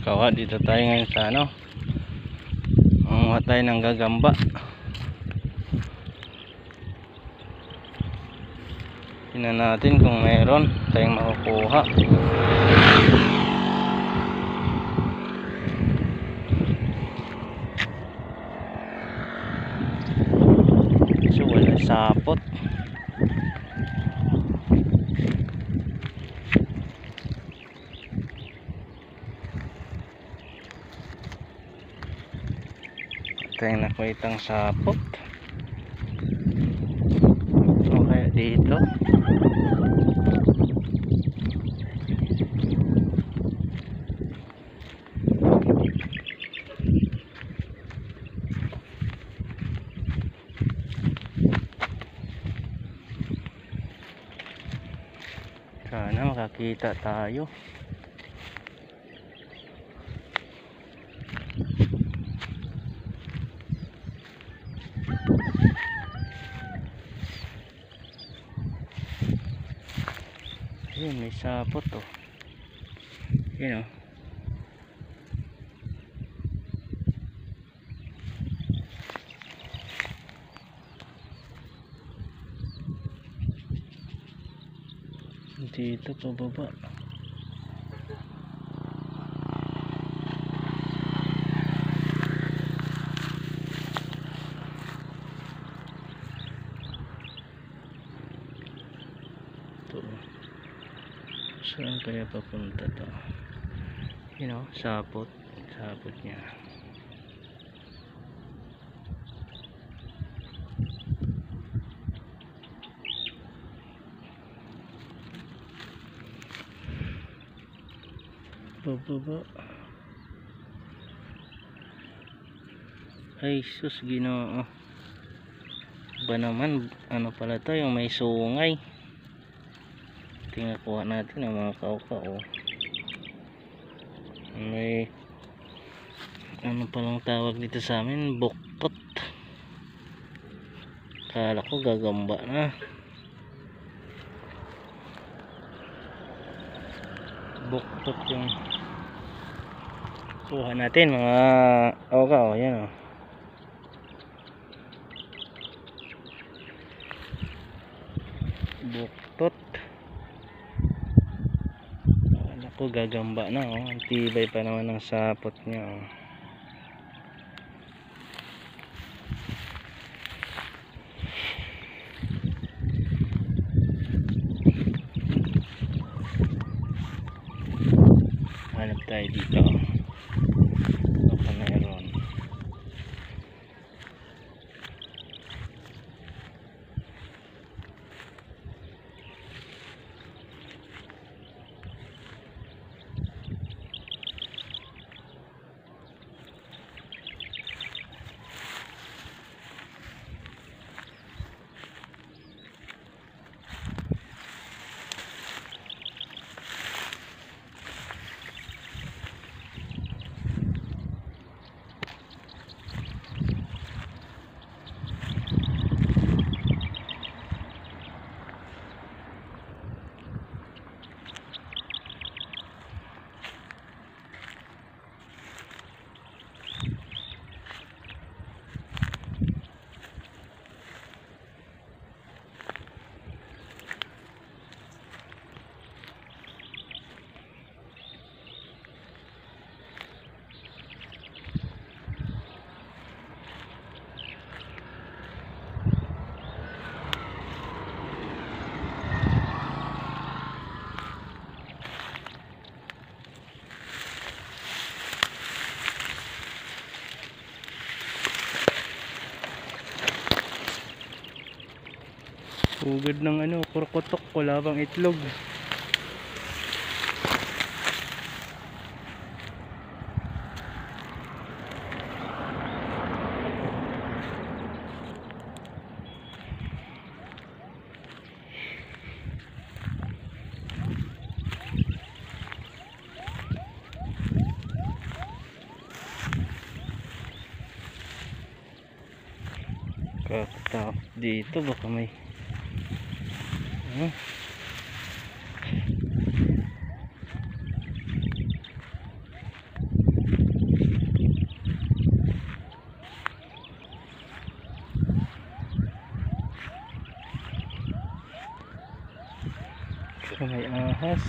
Kawa, dito tayo ngayon sa ano, manguha tayo ng gagamba. Tingnan natin kung mayroon tayong makukuha. So wala sapot. Tayong nakuitang sapot. O kaya dito. Sana makakita tayo. Ayun, may sapot oh. Yun oh. Dito pababa. Ito. Saan kaya papunta to? You know, sapot niya. Bababa. Ay sus, Ginoo. Ba naman, ano pala to, yung may sungay. Tingnan kuha natin ang mga kauka oh. May ano palang tawag dito sa amin, buktot. Kala ko gagamba na. Buktot yung kuha natin mga kauka oh, yan oh. Buktot. Ako gagamba na oh. Ang tibay pa naman ng sapot niya oh. Hanap tayo dito. Baka mayroon. Ugad ng ano, kurkutok, wala bang itlog. Kakatap dito, baka may ahas.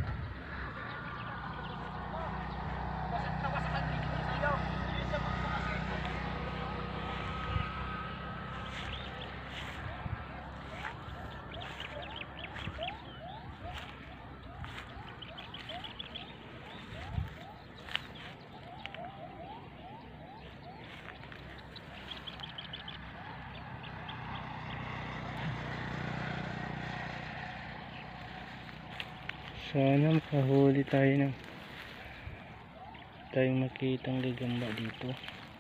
Sana makahuli tayo tayong makitang gagamba dito.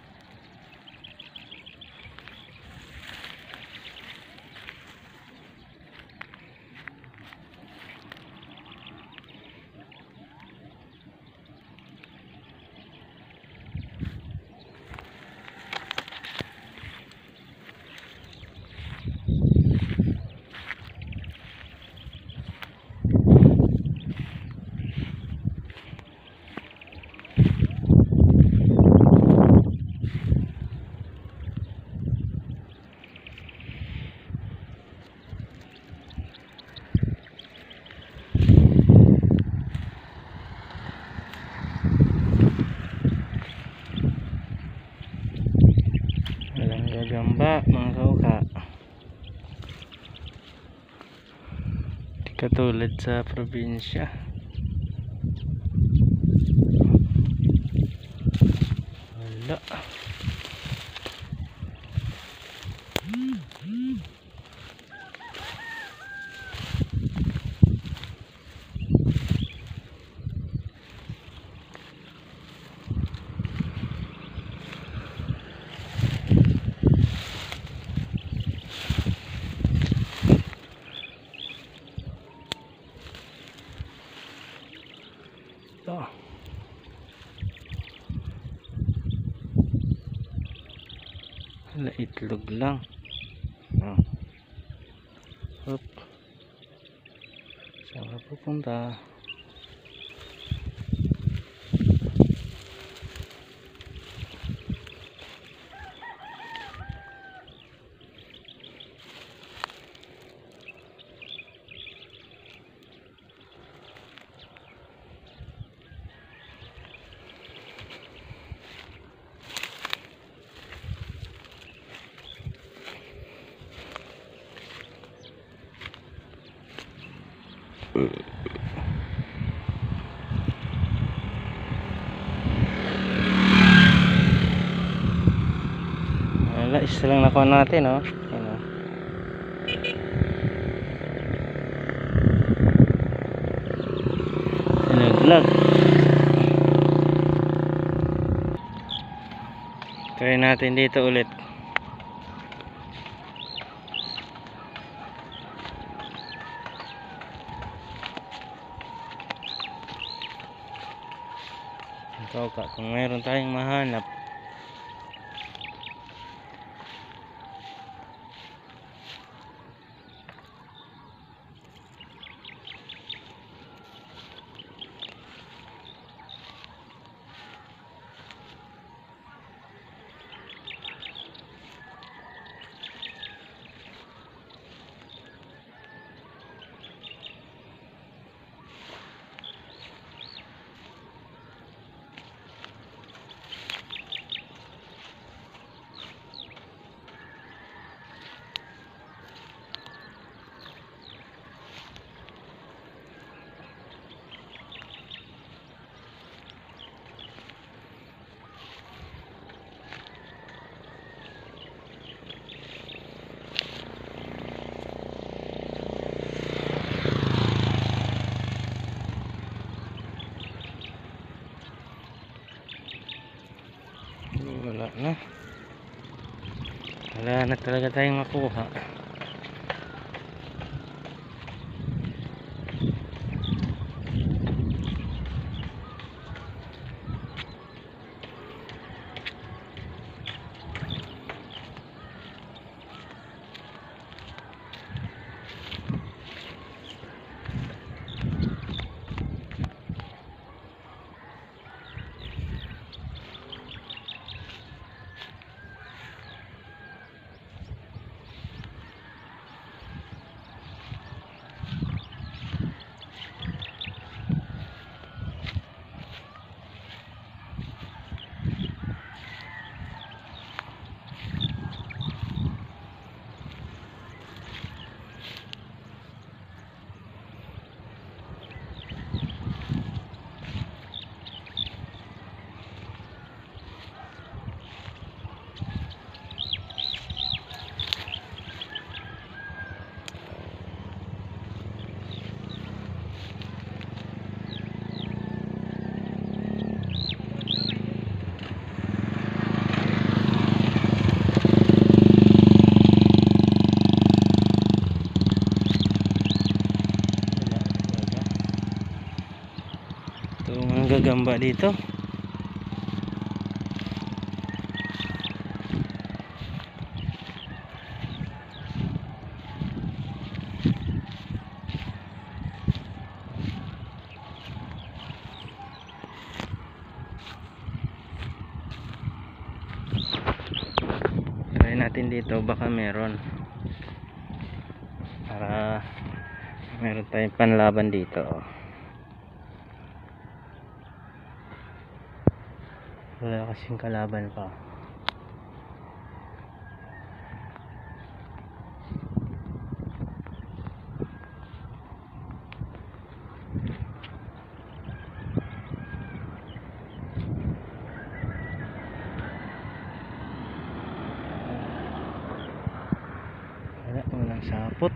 Walang gagamba mga kauka, di katulad sa probinsya. Wala. Ito. Wala, itlog lang. Hop. Saan ka pupunta? Wala, isa lang nakuha natin, oh. Ayan, oh. Naglag. Try natin dito ulit. Ikaw ka, kung mayroon tayong mahanap. Wala na talaga tayong makuha. Ito ang gagamba dito. Try natin dito, baka meron. Para meron tayong panlaban dito. Wala kasing kalaban pa. Walang sapot.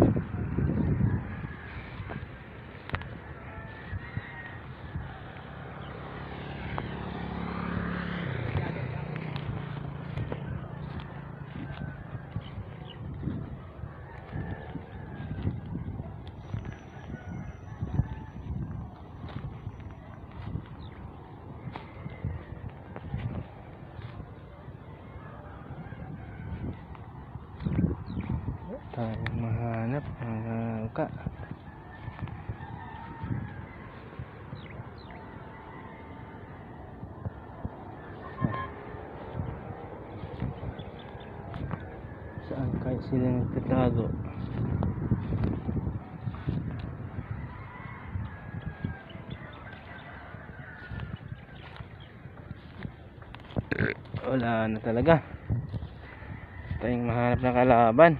Tayo mahanap ng uka. Saan kayo sila nagtatago? Wala na talaga. Tayong mahanap ng kalaban.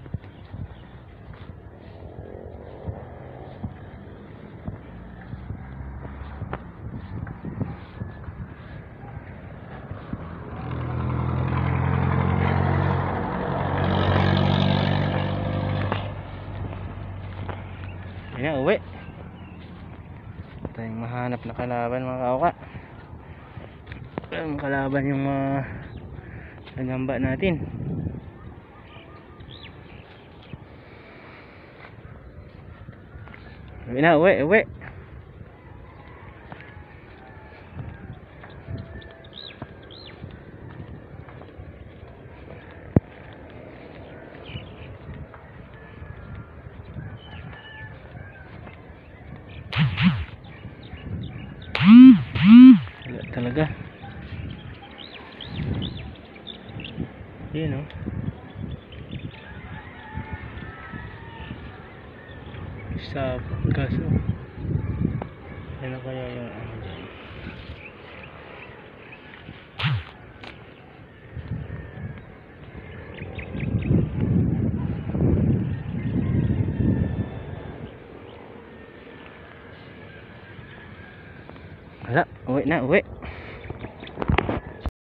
Ayan, uwi. Tayong mahanap na kalaban mga kauka. Ang kalaban yung mga nagamba natin. Uwi na, uwi, uwi. Wala talaga. Yun o. Sa kaso ano kaya yung ano dyan? Wala, uwi na, uwi.